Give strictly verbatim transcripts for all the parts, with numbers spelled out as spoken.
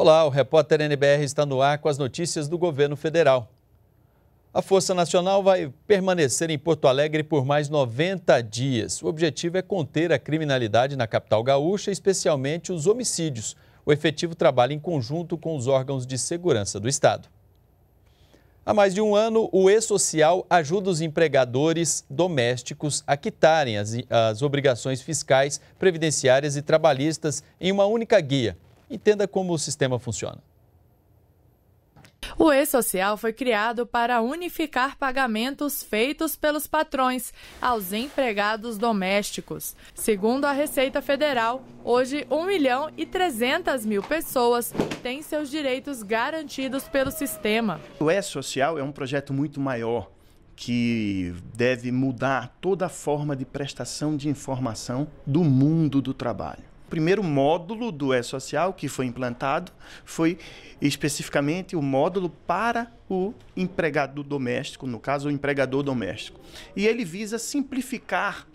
Olá, o repórter N B R está no ar com as notícias do governo federal. A Força Nacional vai permanecer em Porto Alegre por mais noventa dias. O objetivo é conter a criminalidade na capital gaúcha, especialmente os homicídios. O efetivo trabalha em conjunto com os órgãos de segurança do Estado. Há mais de um ano, o E-Social ajuda os empregadores domésticos a quitarem as, as obrigações fiscais, previdenciárias e trabalhistas em uma única guia. Entenda como o sistema funciona. O E-Social foi criado para unificar pagamentos feitos pelos patrões aos empregados domésticos. Segundo a Receita Federal, hoje um milhão e trezentas mil pessoas têm seus direitos garantidos pelo sistema. O E-Social é um projeto muito maior que deve mudar toda a forma de prestação de informação do mundo do trabalho. O primeiro módulo do E-Social que foi implantado foi especificamente o módulo para o empregado doméstico, no caso o empregador doméstico. E ele visa simplificar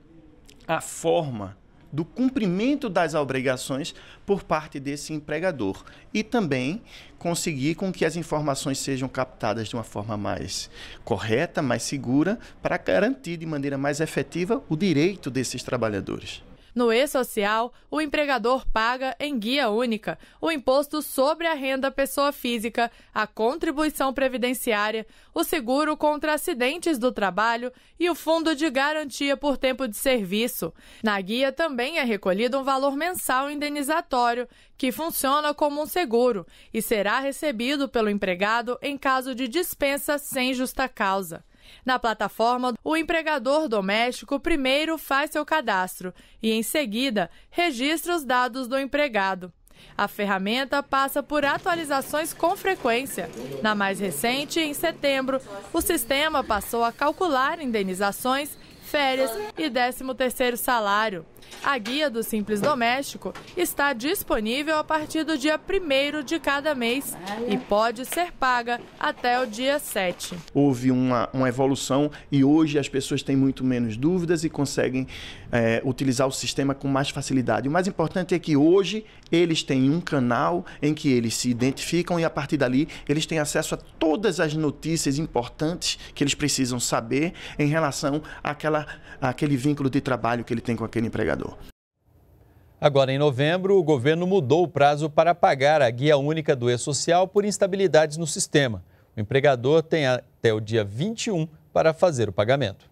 a forma do cumprimento das obrigações por parte desse empregador e também conseguir com que as informações sejam captadas de uma forma mais correta, mais segura, para garantir de maneira mais efetiva o direito desses trabalhadores. No E-Social, o empregador paga em guia única o imposto sobre a renda pessoa física, a contribuição previdenciária, o seguro contra acidentes do trabalho e o fundo de garantia por tempo de serviço. Na guia também é recolhido um valor mensal indenizatório, que funciona como um seguro e será recebido pelo empregado em caso de dispensa sem justa causa. Na plataforma, o empregador doméstico primeiro faz seu cadastro e, em seguida, registra os dados do empregado. A ferramenta passa por atualizações com frequência. Na mais recente, em setembro, o sistema passou a calcular indenizações, férias e décimo terceiro salário. A guia do Simples Doméstico está disponível a partir do dia primeiro de cada mês e pode ser paga até o dia sete. Houve uma, uma evolução e hoje as pessoas têm muito menos dúvidas e conseguem é, utilizar o sistema com mais facilidade. O mais importante é que hoje eles têm um canal em que eles se identificam e a partir dali eles têm acesso a todas as notícias importantes que eles precisam saber em relação àquela, àquele vínculo de trabalho que ele tem com aquele empregador. Agora, em novembro, o governo mudou o prazo para pagar a guia única do E-Social por instabilidades no sistema. O empregador tem até o dia vinte e um para fazer o pagamento.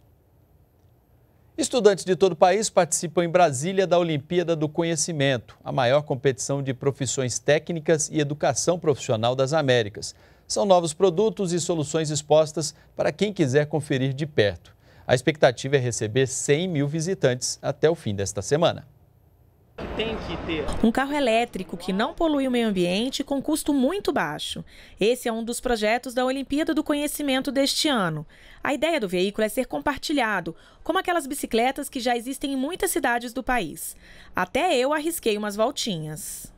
Estudantes de todo o país participam em Brasília da Olimpíada do Conhecimento, a maior competição de profissões técnicas e educação profissional das Américas. São novos produtos e soluções expostas para quem quiser conferir de perto. A expectativa é receber cem mil visitantes até o fim desta semana. Tem que ter um carro elétrico que não polui o meio ambiente com custo muito baixo. Esse é um dos projetos da Olimpíada do Conhecimento deste ano. A ideia do veículo é ser compartilhado, como aquelas bicicletas que já existem em muitas cidades do país. Até eu arrisquei umas voltinhas.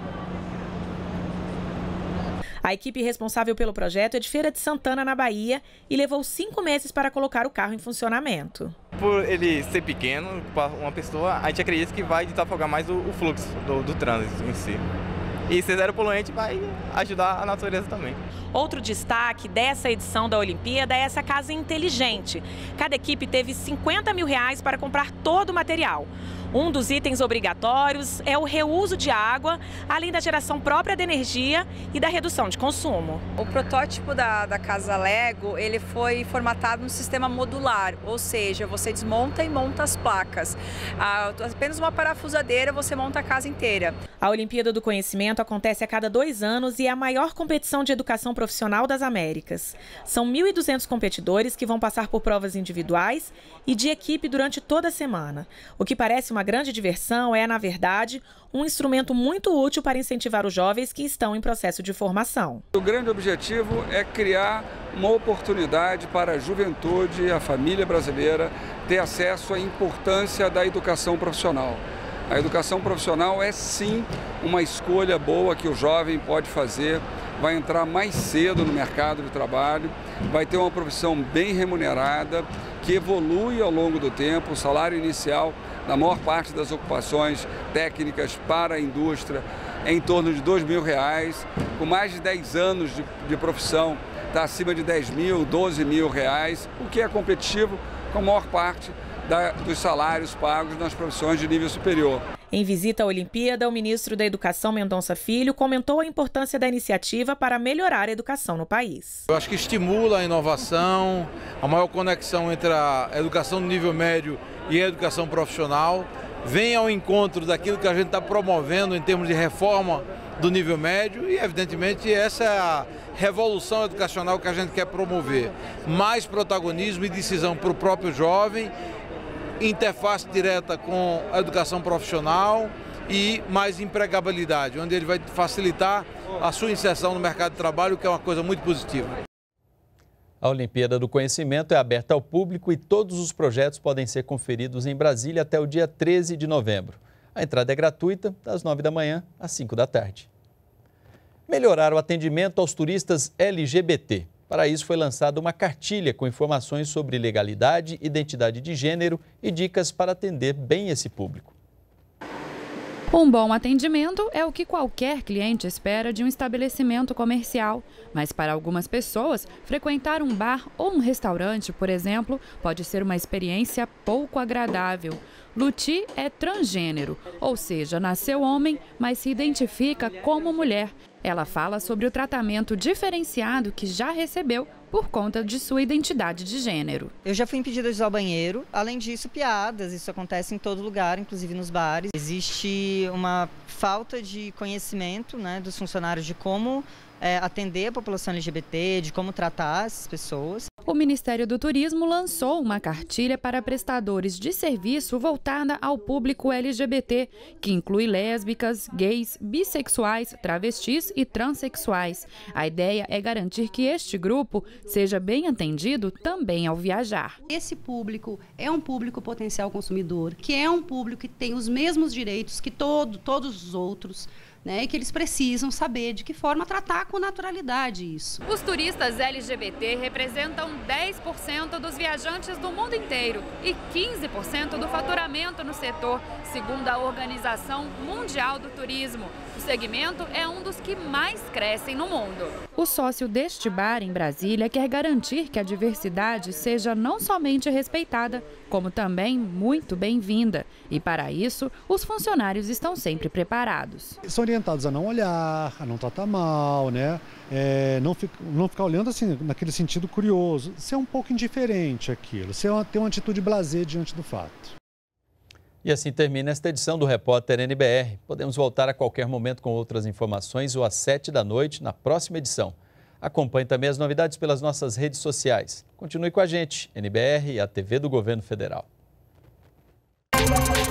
A equipe responsável pelo projeto é de Feira de Santana, na Bahia, e levou cinco meses para colocar o carro em funcionamento. Por ele ser pequeno, uma pessoa, a gente acredita que vai desafogar mais o, o fluxo do, do trânsito em si. E ser zero poluente vai ajudar a natureza também. Outro destaque dessa edição da Olimpíada é essa casa inteligente. Cada equipe teve cinquenta mil reais para comprar todo o material. Um dos itens obrigatórios é o reuso de água, além da geração própria de energia e da redução de consumo. O protótipo da, da casa Lego, ele foi formatado no sistema modular, ou seja, você desmonta e monta as placas. Ah, apenas uma parafusadeira você monta a casa inteira. A Olimpíada do Conhecimento acontece a cada dois anos e é a maior competição de educação profissional das Américas. São mil e duzentos competidores que vão passar por provas individuais e de equipe durante toda a semana. O que parece uma grande diversão é, na verdade, um instrumento muito útil para incentivar os jovens que estão em processo de formação. O grande objetivo é criar uma oportunidade para a juventude e a família brasileira ter acesso à importância da educação profissional. A educação profissional é sim uma escolha boa que o jovem pode fazer, vai entrar mais cedo no mercado de trabalho, vai ter uma profissão bem remunerada, que evolui ao longo do tempo. O salário inicial na maior parte das ocupações técnicas para a indústria é em torno de dois mil reais, com mais de dez anos de, de profissão, está acima de dez mil, doze mil reais, o que é competitivo com a maior parte da, dos salários pagos nas profissões de nível superior. Em visita à Olimpíada, o ministro da Educação, Mendonça Filho, comentou a importância da iniciativa para melhorar a educação no país. Eu acho que estimula a inovação, a maior conexão entre a educação do nível médio e a educação profissional, vem ao encontro daquilo que a gente está promovendo em termos de reforma do nível médio e, evidentemente, essa é a revolução educacional que a gente quer promover. Mais protagonismo e decisão para o próprio jovem, interface direta com a educação profissional e mais empregabilidade, onde ele vai facilitar a sua inserção no mercado de trabalho, que é uma coisa muito positiva. A Olimpíada do Conhecimento é aberta ao público e todos os projetos podem ser conferidos em Brasília até o dia treze de novembro. A entrada é gratuita, das nove da manhã às cinco da tarde. Melhorar o atendimento aos turistas L G B T. Para isso, foi lançada uma cartilha com informações sobre legalidade, identidade de gênero e dicas para atender bem esse público. Um bom atendimento é o que qualquer cliente espera de um estabelecimento comercial. Mas para algumas pessoas, frequentar um bar ou um restaurante, por exemplo, pode ser uma experiência pouco agradável. Luti é transgênero, ou seja, nasceu homem, mas se identifica como mulher. Ela fala sobre o tratamento diferenciado que já recebeu por conta de sua identidade de gênero. Eu já fui impedida de usar o banheiro. Além disso, piadas. Isso acontece em todo lugar, inclusive nos bares. Existe uma falta de conhecimento, né, dos funcionários de como é, atender a população L G B T, de como tratar essas pessoas. O Ministério do Turismo lançou uma cartilha para prestadores de serviço voltada ao público L G B T, que inclui lésbicas, gays, bissexuais, travestis e transexuais. A ideia é garantir que este grupo seja bem atendido também ao viajar. Esse público é um público potencial consumidor, que é um público que tem os mesmos direitos que todo, todos os outros, né, e que eles precisam saber de que forma tratar com naturalidade isso. Os turistas L G B T representam dez por cento dos viajantes do mundo inteiro e quinze por cento do faturamento no setor, segundo a Organização Mundial do Turismo. O segmento é um dos que mais crescem no mundo. O sócio deste bar em Brasília quer garantir que a diversidade seja não somente respeitada, como também muito bem-vinda. E para isso, os funcionários estão sempre preparados. São orientados a não olhar, a não tratar mal, né? É, não, fica, não ficar olhando assim, naquele sentido curioso, ser um pouco indiferente àquilo, ser uma, ter uma atitude blasé diante do fato. E assim termina esta edição do Repórter N B R. Podemos voltar a qualquer momento com outras informações ou às sete da noite na próxima edição. Acompanhe também as novidades pelas nossas redes sociais. Continue com a gente, N B R e a T V do Governo Federal.